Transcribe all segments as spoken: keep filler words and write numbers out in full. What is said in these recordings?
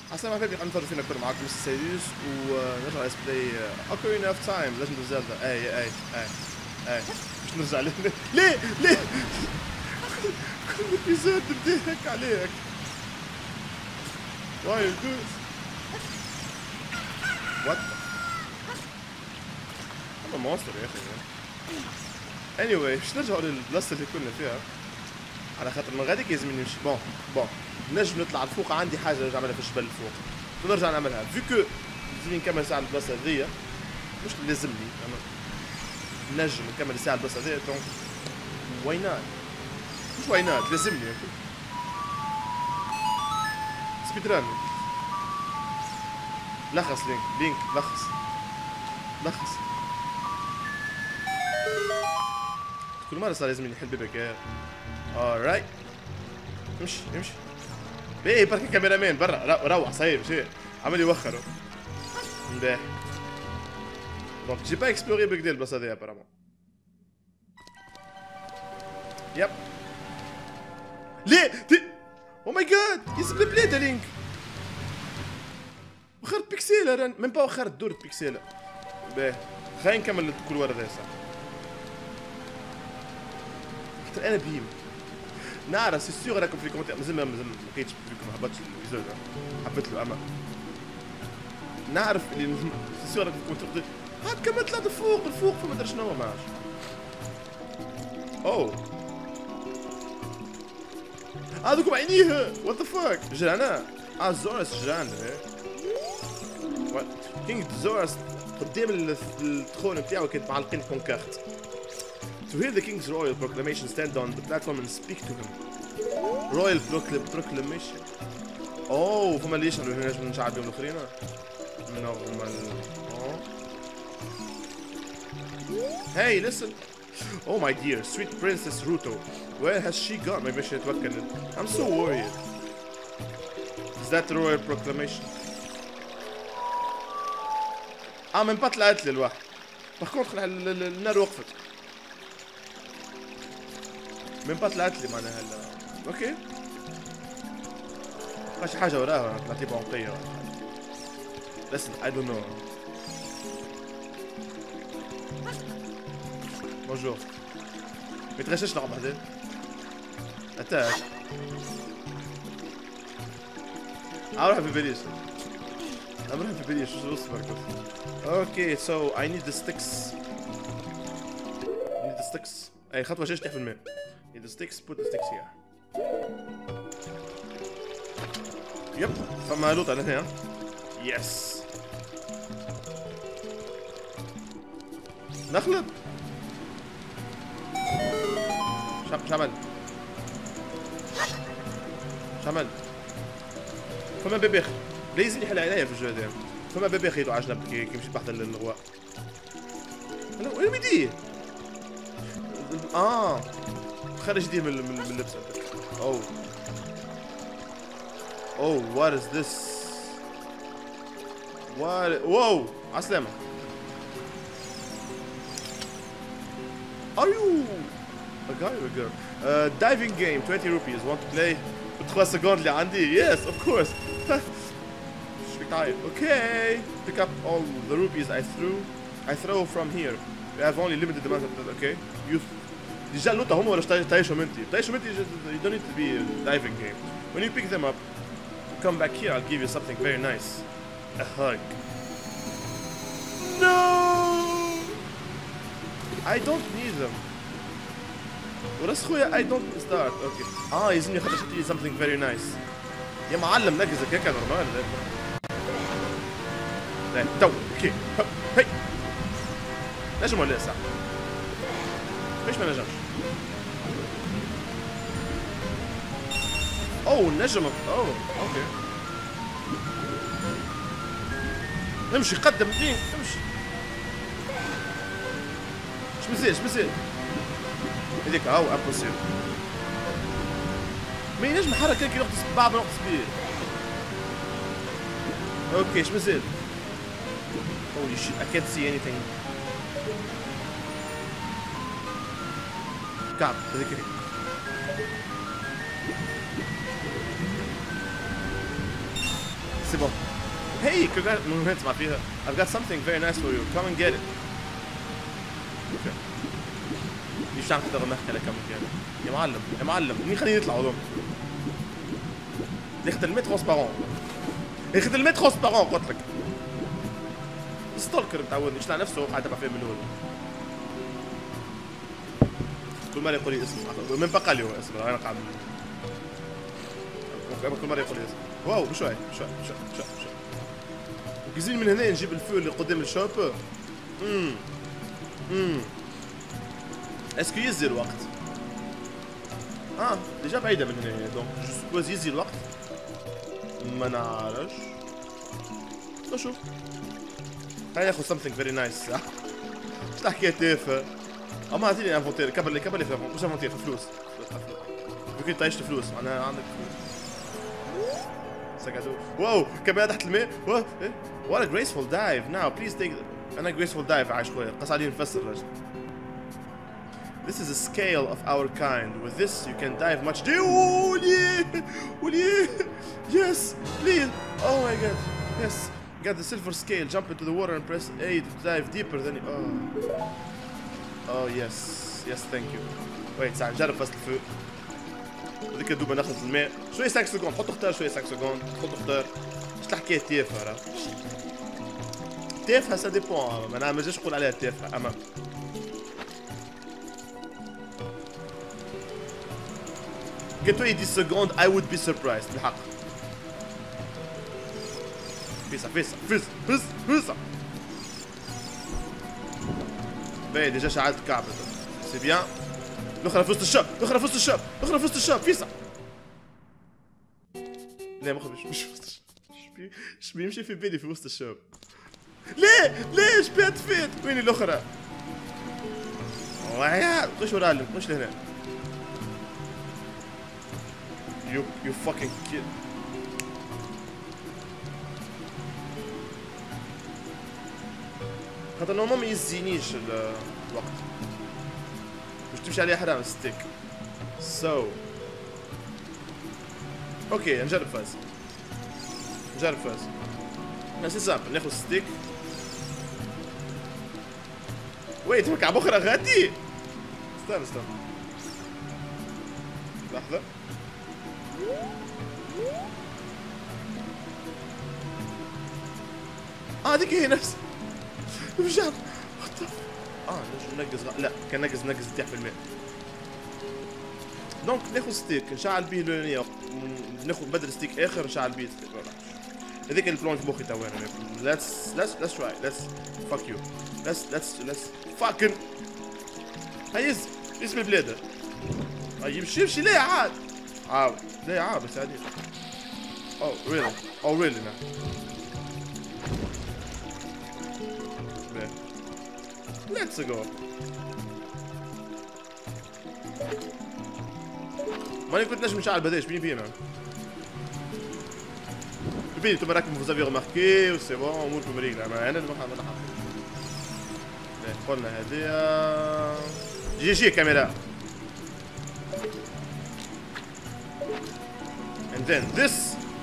عسلامة حبيبي، نقدر فينا نكون معاكم مستر سيديوس ونرجع ليتس بلاي اوكارينا اوف تايم ليجند اوف زيلدا. اي اي اي اي باش نرجع ليه ليه ليه كل ايبيزود نبدا هيك عليك. واي يو دو وات هذا مونستر يا اخي. اني واي باش نرجعوا للبلاصه اللي كنا فيها على خاطر من غاديك لازم نمشي. بون بون نجم نطلع الفوق، عندي حاجه نرجع نعملها في الجبل الفوق نرجع نعملها فيكو لازمني نكمل ساعه البلاصه هذيا. مش لازمني انا نجم نكمل ساعه البلاصه هذيا دونك واي نوت. مش واي نوت لازمني سبيد ران. لخص لينك لينك لخص لخص كل مره صار لازم نحل بيبك. alright امشي امشي باهي بركي كاميرا مان برا روح صايب شي عمال يوخر. مباح دونك جي با اكسبلوري بكدا البلاصه هذيا ابارامون. يب ليه تي او ماي جاد يسب البلاد لينك وخرت بيكسيلا ران ميم با وخرت دور بيكسيلا. باهي خلينا نكمل كل ورا هذا صح. حتى انا بيم نعرف سي سيغ راكم في الكومنتات مازال مازال ما لقيتش فيكم ما هبطش الفيديو حبيت له اما نعرف اللي سي سيغ راكم في الكومنتات هاد كملت طلعت الفوق الفوق فما ادري شنو ما عرفتش. اوه هذوكم عينيه وات ذا فاك جرانا اه زورس جرانا وات كينج زورس قدام الدخول نتاعو كانت معلقين كونكارت. To hear the king's royal proclamation, stand on the platform and speak to him. Royal proclamation. Oh, فما اللي يشعلوا هنا نجم نشعل بهم الآخرين. نورمال. Oh. Hey, listen. Oh my dear, sweet Princess Ruto. Where has she gone? Maybe she توكل. I'm so worried. Is that the royal proclamation? آه من بطل طلعت لي الواحد. باغ النار وقفت. من بات طلعت لي معناها هلا اوكي ماشي حاجه وراها طلعت لي بونقيه. listen I don't know. بونجور ما تغشش لعبه هذه اتاك اروح في بليش اروح في بليش شو اصبر اوكي so I need the sticks I need the sticks. اي خطوه شاش تحت في الماء. Need the sticks, put the sticks here. يب فما لوط على هنا. يس نخلط شو عمل شو عمل فما ببيخ لازم يحل عليا في الجو هذا. فما ببيخ يدو على جنب كي يمشي بحث الغواء. هلا وين بدي اه خرج دي من من اللبس. اوه اوه وات از ذس وات واو عسلامة. Are you a guy or a girl? Uh, diving game twenty rupees. Want to play? trois secondes اللي عندي. Yes of course. Okay. Pick up all the rupees I threw. I throw from here. We have only limited amount of that. Okay. You. ديجا اللوطة هما ولا تعيشهم انتي؟ تعيشهم انتي you don't need to be a diving game. When you pick them up, come back here, I'll give you something very nice. A hug. No! I don't need them. وراس خويا I don't start. Okay. اه يلزمني خاطر شتي something very nice. يا معلم نقزك هكا نورمال. لا تو اوكي هي نجم ولا صح؟ ليش ما نجمش؟ اوه نجم اوه اوكي نمشي قدم اثنين نمشي. اش مزال اش مزال هذيك هاو امبوسيبل ما ينجم يحرك هيك يغطس بعض نقص بيه. اوكي اش مزال holy shit I can't see anything. كعب هذيك سي بون. هي مهم تسمع فيها. I've got something very nice for you. Come and get it. اوكي. ليش تعمل كده غنخ كده كم كده؟ يا معلم يا معلم مين خليه يطلع هذول؟ ياخذ الميت ترونسبارون. ياخذ الميت ترونسبارون قلت لك. ستولكر متعود يشلع نفسه قاعد تبع فيه من الاول. كل مرة يقول لي اسمه من بقى لي هو اسمه انا قاعد كل مرة يقول لي اسمه. واو بشوي بشوي بشوي بشوي بشوي. وكزين من هنا نجيب الفول اللي قدام الشوب. امم امم اسكو يزي الوقت؟ اه ديجا بعيدة من هنا دونك جو سبوز يزي الوقت. ما نعرفش. نشوف. تعال ناخذ something very nice. شو الحكاية تافهة؟ اما عطيني انفونتير كبر لي كبر لي فلوس مش انفونتير فلوس. ممكن تعيش فلوس معناها عندك فلوس. سكتوا. واو كمان تحت الماء. واو ايه what a graceful dive now please take انا graceful dive عايش شوية قص عليه نفسر رجل. This is a scale of our kind. With this you can dive much deeper. وليه وليه yes please oh my god yes get the silver scale jump into the water and press A to dive deeper than you. oh oh yes yes thank you. wait ساعة نجرب فصل الفوق. هذيك الدوبة ناخذ الماء شوية خمسة سكوند حطوا اختار شوية خمسة سكوند حطوا اختار. ايش الحكاية تافهة راه تافهة سا ديبون. ما نجمش نقول عليها تافهة أما قلت لي دix seconds I would be surprised بالحق. فيسا فيسا فيسا فيسا فيسا. باهي ديجا شعلت الكعبة سي بيان. الاخرى في وسط الشاب الاخرى في وسط الشاب الاخرى في وسط الشاب فيسا. لا ما مش مش وسط الشاب. ايش بيمشي في بالي في وسط الشاب؟ ليه ليش بيت فيت وين الاخرى؟ ويا خش ورا خش لهنا. You you fucking kid. هذا نورمال ما يزينيش الوقت. مش تمشي عليه حرام ستيك. سو. اوكي نجرب فاز. نجرب فاز. نفس سامبل ناخذ ستيك. ويت مكعب اخرى غادي. استنى استنى. لحظة. اه هذيك هي نفس مش عارف اه نقص غ... لا كان نقص نقص تحت في الماء. دونك ناخذ ستيك نشعل به الاولانية ناخذ بدل ستيك اخر نشعل به ستيك. هذيك البلان في مخي تو انا. ليتس ليتس ليتس تراي ليتس فاك يو ليتس ليتس ليتس فاكن هيز اسم البلاد هاي يمشي يمشي ليه عاد عاود ليه عاد بس عادي. اوه ريلي اوه ريلي مان. Let's go. ماني كنت نجم نشعل بداش بيني بينا. بيني انتم راكم vous avez remarqué سي بون اموركم ريقلة انا انا اللي ما حاضر قلنا هذيا جي جي كاميرا. And then this.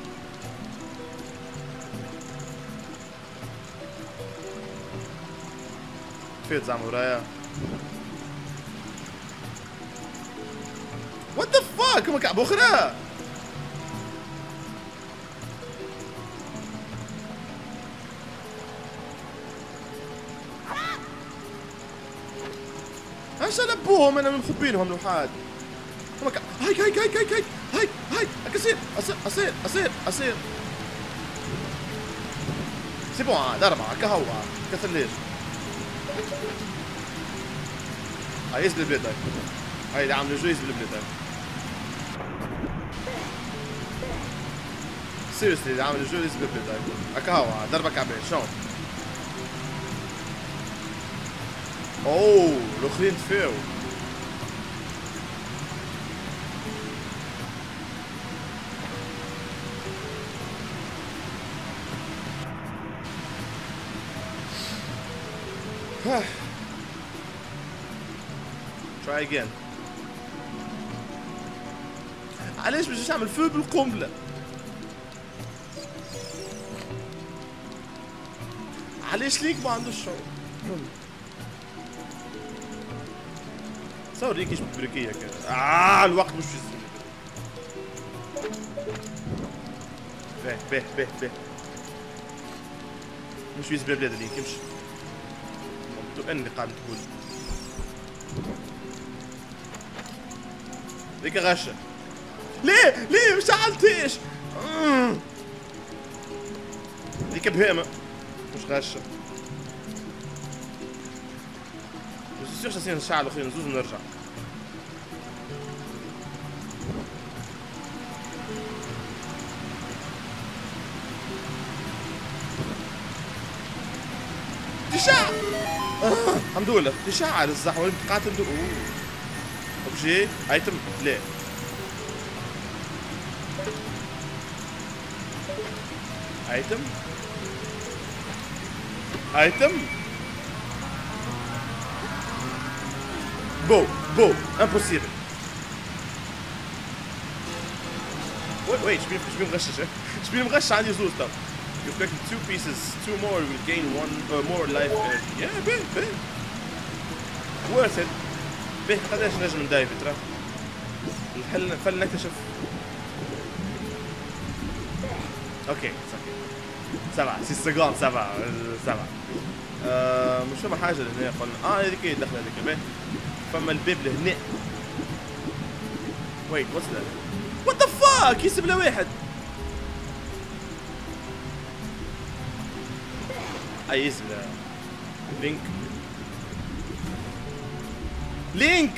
فيت زعما ورايا. وات ذا فاك مكعب اخرى. اش لبوهم انا مخبينهم الوحاد. هايك هايك هايك هايك هايك هايك هايك اصير اصير اصير اصير اصير سي بون عاد اربعة كهوا كثليج. هاي يزبل البلاد هاي هاي اللي عامل جو يزبل البلاد هاي سيريسلي اللي عامل جو يزبل البلاد هاي كهوا ضربك عبين شلون؟ اوه الاخرين تفاو. Try again. علاش باش نعمل فو بالقنبلة؟ علاش ليك ما عندوش شعور؟ تصور ليك ايش بالتركية كده. اه الوقت مش في الزمن. به به به به مش في زبالة بلاد اللي يمشي. تو اني قاعد تقول ذيك غشة. ليه ليه مش عملتيش؟ ذيك بهيمة مش غشة. بس سيرش اساسا الساعة الأخيرة نزوز ونرجع. تشاع آه. الحمد لله تشاع الزحمة وانت قاعد تندور. اوبجي ايتم لا ايتم ايتم بو بو امبوسيبل. ويت ويت شبيه شبيه مغشش شبيه مغشش عندي زوز طب. You've collected two pieces, two more will gain one uh, more life energy. Yeah, بيه بيه worth it. بيه قداش نجم ندايف ترى؟ الحل فلنكتشف. اوكي اوكي سبعة ست سكوند سبعة سبعة. آه مش فما حاجة لهنا قلنا. اه هذيك هي الدخلة هذيك بيه. فما الباب لهنا. ويت واتس ذات؟ وات ذا فاك يسب له واحد. اي اسم له لينك لينك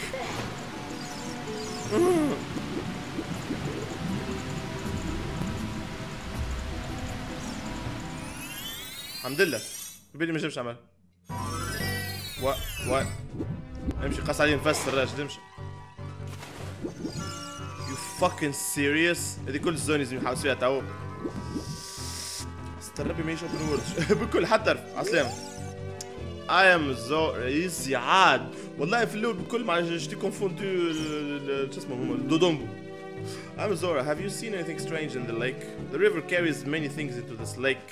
الحمد لله بيلي ما جابش عمل. و و امشي قص عليه نفسر راجل امشي. يو فاكين سيريس هذه كل الزون لازم يحاول فيها تو. استربي ما يشوف الورد بكل حتى على السلامة. I am so easy عاد والله في اللول بكل مع جتي كونفوندو شو اسمه هما دودومبو. I'm Zora. Have you seen anything strange in the lake? The river carries many things into this lake.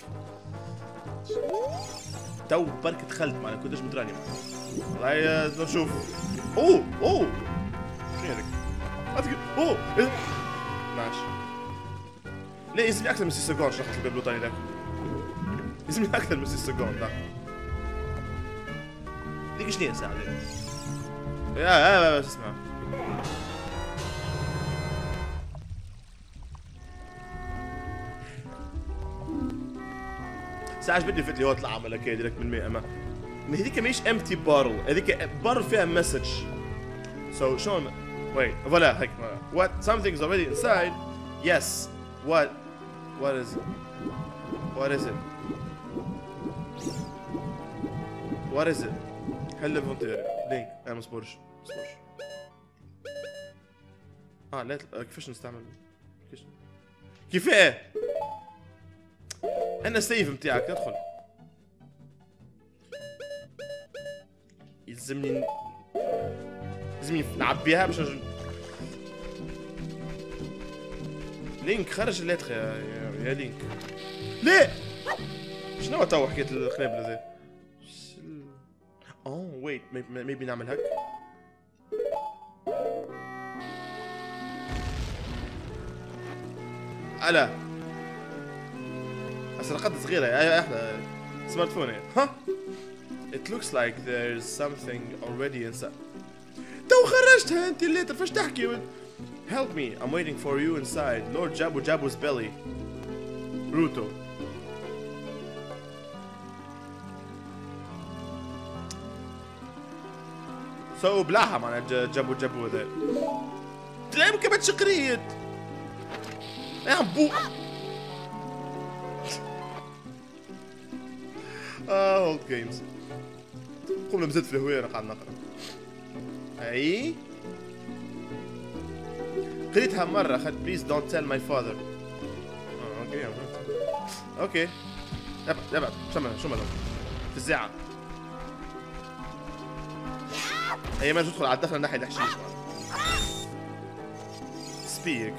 تو برك دخلت معنا كنتش متراني. والله نشوف. اوه اوه شنو هذاك؟ اوه ايه ماشي. لا يزني اكثر من ست سكوند شرحت الباب الوطني ذاك. يزني اكثر من ست سكوند ذاك. ديك شنو هي الساعة ذيك؟ يا يا بس اسمع. ساعة بدي فت لي هو طلع عمل هكا ديريكت من مية. ما هذيك ماهيش امتي بارل، هذيك بارل فيها مسج. سو شلون؟ ويت فوالا هيك. وات something's already inside. Yes. What? What is it? What is it? What is it? حل الفونتير لينك. انا ما اصبرش ما اصبرش. اه لا كيفاش نستعمل؟ كيفاش؟ كيفاه؟ انا السيف نتاعك ادخل. يلزمني يلزمني نعبيها باش نجم. لينك خرج اللاتخ يا يا لينك. ليه؟ شنو تو حكاية القنابل هذا؟ اوه ويت ميبي نعمل هك. الا سرقت صغيرة يا احلى سمارت فون ها. It looks like there's something already inside. تو خرجتها انت الليتر فاش تحكي؟ Help me, I'm waiting for you inside. Lord Jabu Jabu's belly. Ruto. سو بلاها معناها جابو جابو هذا. تلاقي كبت شقريت. يا عمبو. اه هولد جيمز. قبل ما نزيد في الهوية انا قاعد نقرا. اي قريتها مرة خد بليز دونت تيل ماي فاذر. اوكي اوكي ابعد ابعد شو شو مالهم في الزعة. هي ما تدخل على الدخلة ناحية الحشيش. سبيك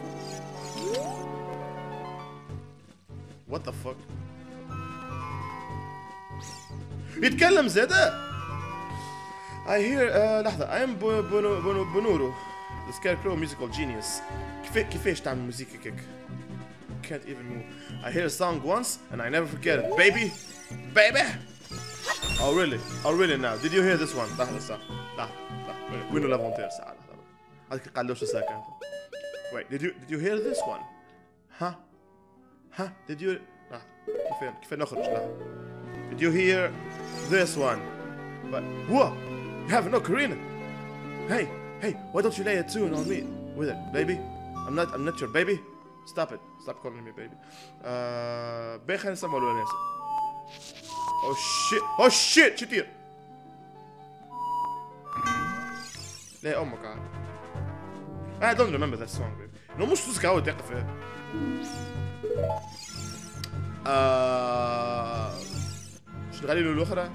وات ذا فك. يتكلم زاده. I hear uh, لحظة I am بونو بونو بونورو the scarecrow musical genius. كيف كيفاش تعمل موسيقى كيك؟ Can't even move. I hear a song once and I never forget it. Baby, baby. Oh really? Oh really now? Did you hear this one? لحظة صح. لحظة لحظة. وينو لافونتير ساعة لحظة. هذيك قالوش ساكن. Wait, did you did you hear this one? Huh? Huh? Did you? لحظة. كيف كيف نخرج لحظة. Did you hear this one? But what? You have no Karina. Hey, hey, why don't you lay a tune on me with it, baby? I'm not, I'm not your baby. Stop it. Stop calling me baby. Uh, بخلينا نسمع ولا ننسى. Oh shit. Oh shit. شتير. لا أمك عاد. I don't remember that song, baby. No مش تسكت هوا تقف. آه. شو نغني له الأخرى؟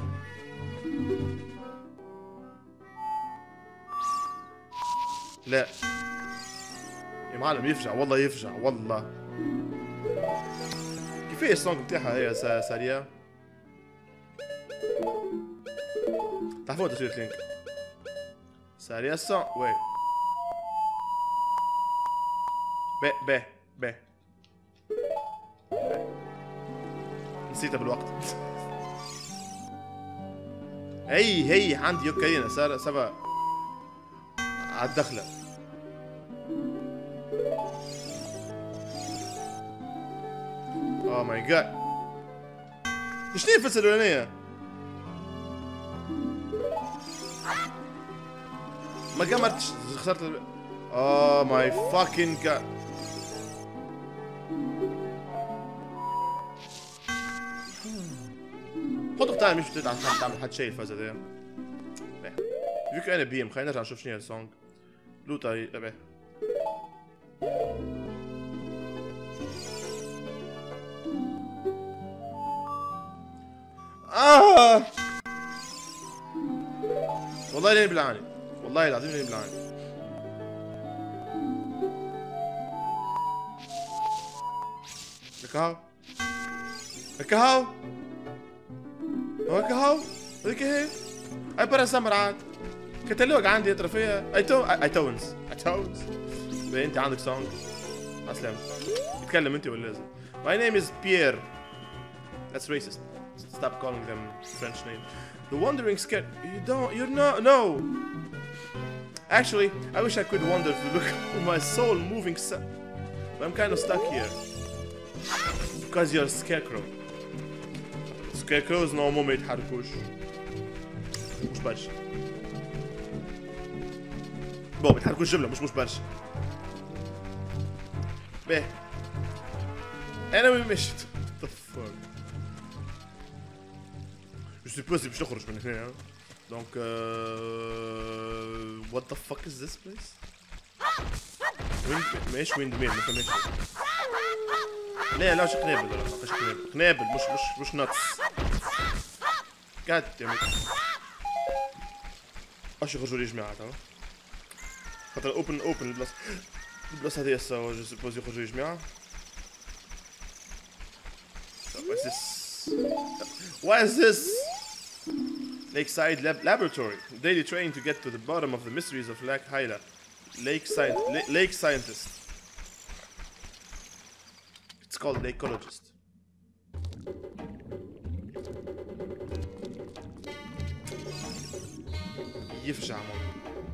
لا يا معلم يفجع والله يفجع والله. كيفاش السونغ بتاعها هي سارية؟ تعرفوا تصوير لينك سارية السونغ وين؟ بي بي بي نسيتها بالوقت. هي هي عندي يوكاينا سارة سبا عالدخلة. اوه ماي جاد. شنو الفلسفة الأولانية؟ ما قمرتش خسرت ال... اوه ماي فاكين جاد. خذوا بتاعي مش بتتعب تعمل حد شيء الفازة دي. فيك انا بيم خلينا نرجع نشوف شنو هي السونغ. لوتا لبه آه والله لاني بالعاني والله العظيم لاني بالعاني. الكهو الكهو هو الكهو هذيك هي اي برا سمر عاد كتالوج عندي يطرى فيها اي تو اي تونز اي تونز. انت عندك سونج اسلم تتكلم انت ولا لازم؟ My name is Pierre. That's racist. Stop calling them French name. The wandering scared. You don't. You're not. No. Actually, I wish I could wander to look at my soul moving. But I'm kind of stuck here because you're a scarecrow. Scarecrows نوعهم ما يتحركوش. مش برشا. بو ما يتحركوش جملة مش مش برشا. باهي. أنا وين مشيت؟ What the fuck؟ Je suppose باش نخرج من هنا. Donc uh, what the fuck is this place؟ وين ماهيش وين دمير ما فهمتش. لا لا مش قنابل ولا مش قنابل قنابل مش مش مش ناتس. قاعد يا ميت. اش يخرجوا لي جماعة تمام. خاطر اوبن اوبن البلاصة البلاصة هذيا السوا جو سوبوز يخرجوا لي جماعة. What is this? What is this? Lakeside Lab Laboratory. Daily training to get to the bottom of the mysteries of Lake Hyla. Lake Science. Lake Scientist. It's called Lakeologist. يفجع مو.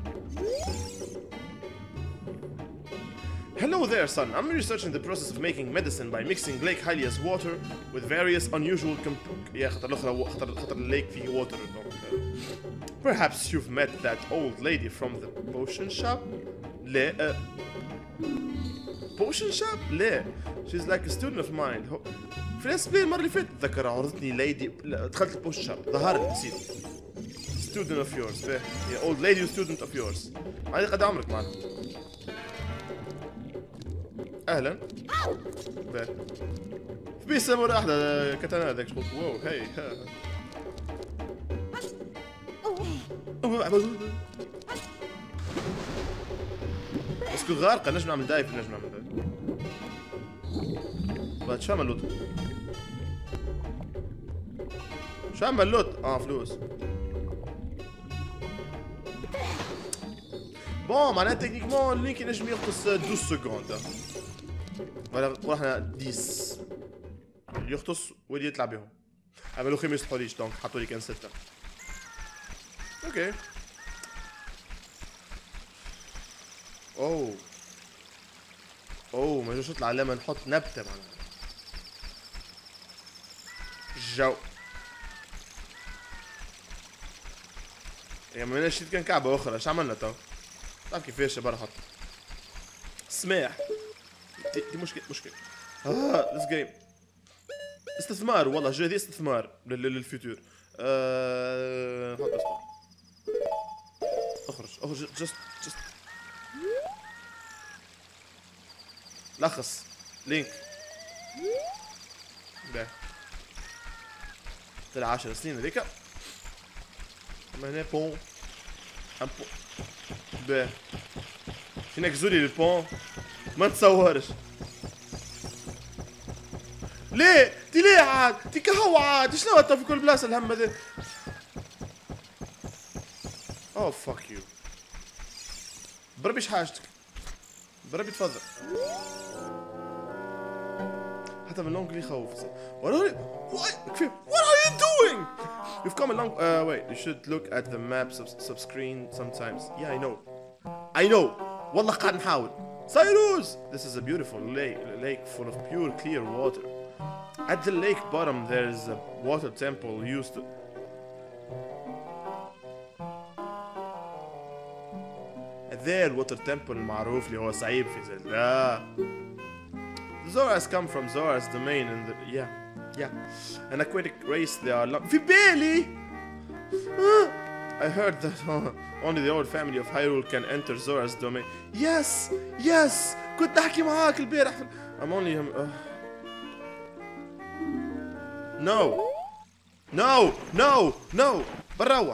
Hello there, son. I'm researching the process of making medicine by mixing Lake Hylia's water with various unusual comp... يا خطر الأخرى خطر خطر الليك فيه water. Perhaps you've met that old lady from the potion shop? لا. Potion shop? لا. She's like a student of mine. في الاسبوع المرة اللي فاتت ذكر عرضتني ليدي دخلت البوشن شوب ظهر لي نسيت. Student of yours. Yeah, old lady student of yours. هذه قد عمرك معنا. اهلا باه في بيسة مرة واحدة كتانا هذاك شغل واو هاي اسكو غارقة نجم نعمل دايف نجم نعمل دايف بعد شو عمل لوط شو عمل لوت؟ اه فلوس. بون معناها تكنيكمون اللينك ينجم يغطس اثناشر سكوند. ولا ورحنا عشرة يغطس واللي يطلع بهم. عملوا خيمة يسطحوليش دونك حطوا لي كان ستة. اوكي. اوه اوه ما جوش يطلع لما نحط نبتة معناها. جو. يا ما شيت كان كعبة أخرى، ايش عملنا تو؟ تعرف كيفاش برا حط سماح. دي, دي مشكلة مشكلة. اه ذس جيم استثمار والله جاي استثمار للفيوتور. آه... حط اصبع. اخرج اخرج جست جست لخص لينك. باهي طلع عشر سنين هذيك. اما هنا بون ان بون. باهي فينا كزولي للبون ما نتصورش. ليه؟ تي ليه عاد؟ تي كهو عاد؟ شنو انت في كل بلاصه الهم هذا؟ اوه فاك يو. بربي حاجتك. بربي تفضل. حتى من لونج يخوف. What are you? What? What are you doing? You've come a long. Uh, wait. You should look at the map sub subscreen sometimes. Yeah, I know. I know. والله قاعد نحاول. Cyrus! This is a beautiful lake, lake full of pure, clear water. At the lake bottom, there is a water temple used to. There, water temple المعروف اللي هو صعيب في زلدا. Zoras come from Zora's domain in the yeah yeah an aquatic race. They are long. في بالي. I heard that only the old family of Hyrule can enter Zora's domain. Yes yes كنت أحكي معاك البارح. I'm only um, uh... No no no no بنروح.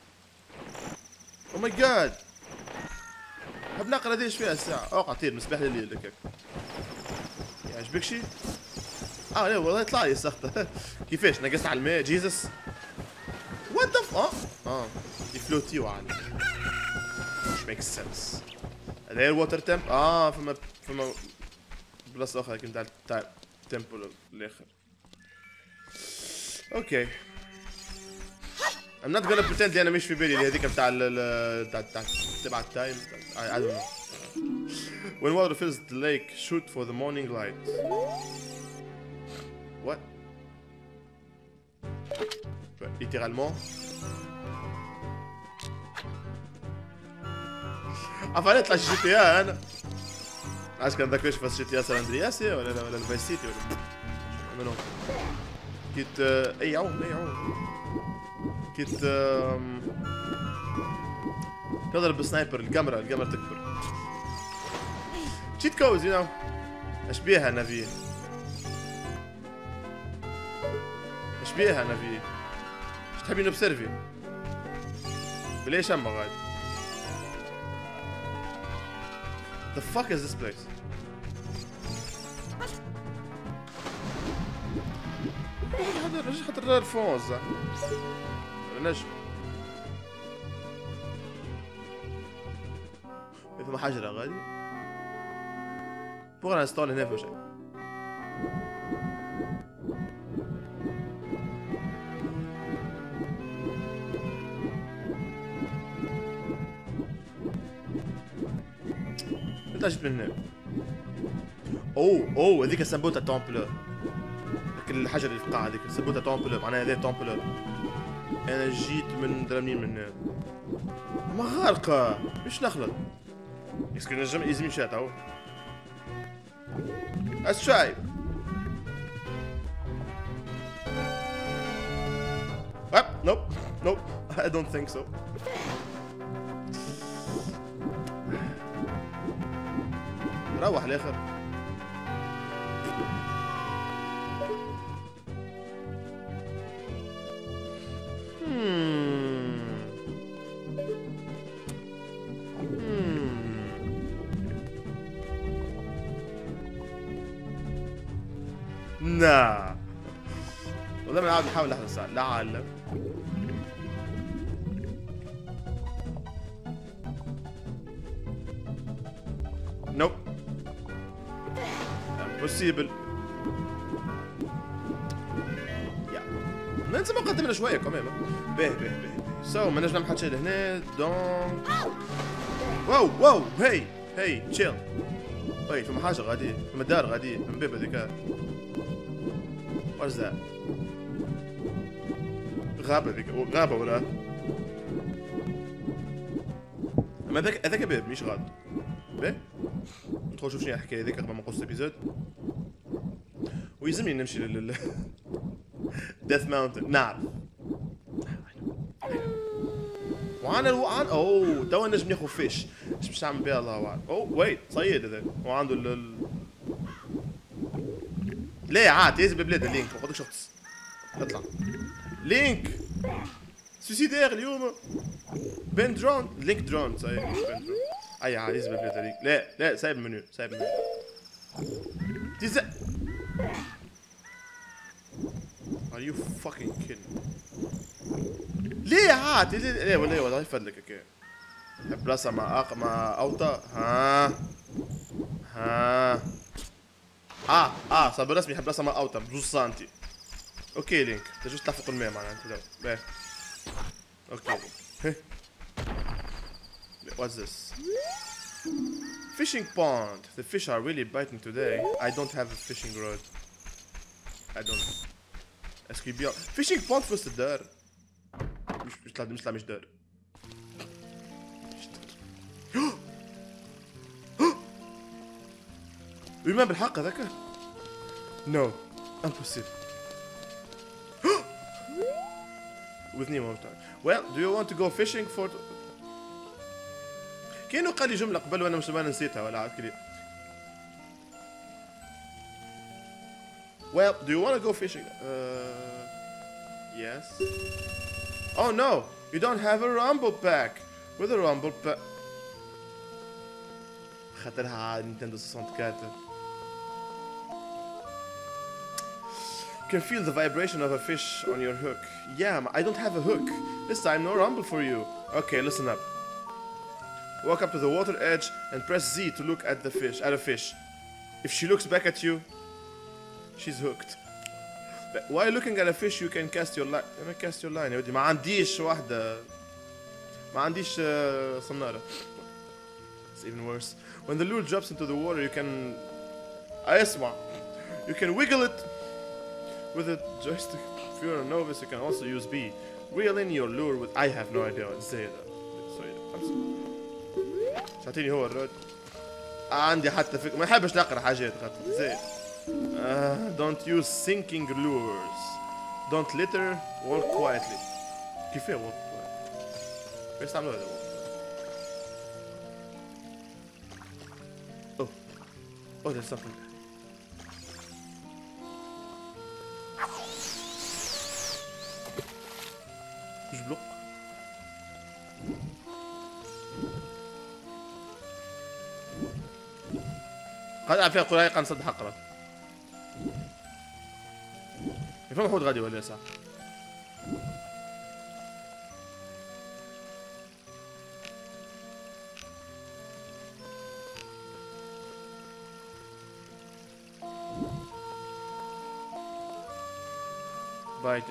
Oh my god. حب نقرا ديش فيها الساعة. اوقع طير مسبح لي الليل هكاك. يعجبك شي؟ اه لا والله يطلع لي سخطة. كيفاش نقصت على الماء جيزس؟ وات ذا ف اه اه يفلوتيو عاد. مش ميك سنس. هذا هي الووتر تمب. اه فما فما بلاصة أخرى كنت تاع تاع تمبل الآخر. اوكي. I'm not gonna pretend اللي أنا مش في بالي اللي هذيك بتاع ال بتاع بتاع تبع التايم. I don't know. When water fills the lake, shoot for the morning light. What? Littéralement. عفوا طلع جي تي اي انا. عاش كان ذاك واش جي تي اي سان اندرياس ولا ولا الفايس سيتي ولا منو؟ كيت اي عون اي عون. كيت تضرب بالسنايبر الكاميرا الكاميرا تكبر. تشيت كوز يو نو. اش بيها نافي؟ اش بيها نافي؟ اش تحبي نبسرفي؟ بليش اما غادي؟ The fuck is this place? هذا رجع حتى الفونز ولا نجم؟ فما حجرة غادي؟ بغنا نستول هنا في شيء. انت جيت من هنا. اوه اوه هذيك سمبوتا تومبلور. الحجر اللي في القاع هذيك سمبوتا تومبلور معناها هذا تومبلور. انا جيت من درا منين من هنا؟ ما غارقة مش نخلط. اسكو نجم يزمي مشات اهو. Let's try. What? Nope. Nope. I don't think so. روح الاخر. Nah. والله بنعاود نحاول لحظة ساعة لعل نوب امبوسيبل. يا ننسى ما قدمنا شوية كمان. باهي باهي باهي سو ما نجم نعمل حتى شي لهنا دونك. واو واو هي هي تشيل. وي فما حاجة غادي فما دار غادي من باب هذيك. واش ذا؟ غابة هذيك غابة ولا؟ اما هذاك هذاك باب مش غاد. باهي ندخل نشوف شنو الحكاية هذيك قبل ما نقص الابيزود. ويلزمني نمشي لل ديث ماونتن نعرف. وعنا الوعان اوه توا نجم ناخذ فيش اش باش نعمل بها الله اعلم. اوه ويت صيد هذا وعنده ال لا عاد يزب بلاد لينك ما قدرتش اغطس. اطلع لينك سوسيدير اليوم بن درون لينك درون صحيح بن درون. اي عاد يزب بلاد لينك. لا لا سايب المنيو سايب المنيو تيزا. Are you fucking kidding me؟ ليه عاد ليه ولا والله يفدلك هكا بلاصة مع أق مع أوطا. ها ها اه اه صار بالرسمي يحب بلاصة مع أوطا بجوج سنتي. اوكي لينك تجوز تطلع فوق الماء معناها انت. باهي اوكي لينك. What's this? Fishing pond. The fish are really biting today. I don't have a fishing rod. I don't. اسكو يبيع فيشينج بوند في وسط الدار. مش مش طلع مش طلع مش دار. مش دار. ويمان بالحق هذاك؟ No. Impossible. With me one time. Well, do you want to go fishing for? كأنه قال لي جملة قبل وأنا مش ما نسيتها ولا عاد كذي. Well, do you want to go fishing? Uh, yes. Oh no, you don't have a rumble pack. With a rumble pack. خاطرها نينتندو ستة وستين. You can feel the vibration of a fish on your hook. Yeah, I don't have a hook. This time no rumble for you. Okay, listen up. Walk up to the water edge and press Z to look at the fish, at a fish. If she looks back at you, she's hooked. But while looking at a fish you can cast your line. أنا cast your line يا ودي ما عنديش واحدة. ما عنديش صنارة. It's even worse. When the lure drops into the water you can اسمع. You can wiggle it with a joystick. If you're a novice you can also use B. Reel in your lure with I have no idea ازاي هذا. تعطيني هو الرد. عندي حتى فكرة ما نحبش نقرا حاجات خاطر زين. Uh, don't use sinking lures. Don't litter. Walk quietly. كيفاه walk quietly؟ كيف تعملوا هذا walk؟ Oh. Oh, there's something. مش بلوك. قاعد فيها قرايه قاعد نصدح اقرا. فما حوت غادي ولا صح؟ بايت.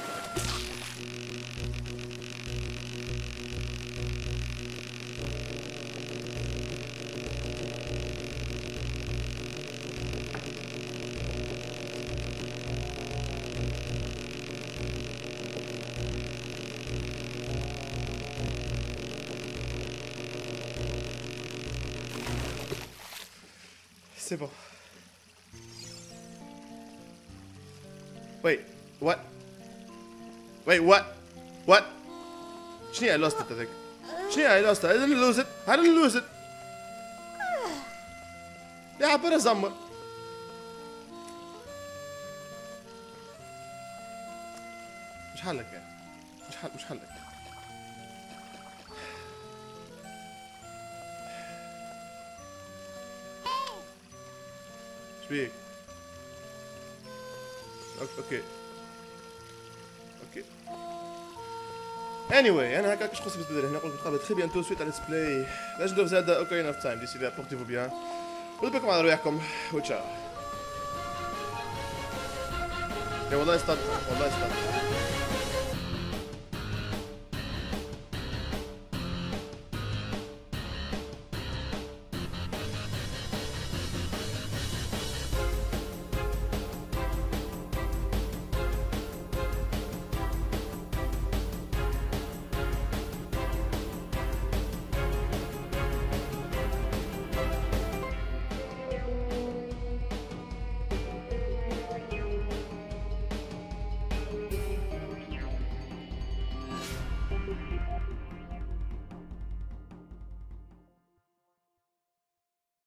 C'est bon. Wait, what? Wait, what? What? شنو I lost it I think. شنو I lost it? I didn't lose it. I didn't lose it. يا عبر ازمر. مش حلك يعني. مش حل مش حلك. بيك اوكي اوكي anyway انا هكاك شخص بدل هنا نقول نتقابل تري بيانتو سويت على ديسبلاي لاجند اوف زلدا اوكارينا اوف تايم ديسي لا بورتيفو بيان ونبقى على رواحكم وتشاو يا والله استاذ والله استاذ